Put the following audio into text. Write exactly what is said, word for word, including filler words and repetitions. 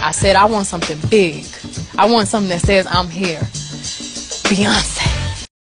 I said I want something big. I want something that says I'm here. Beyonce.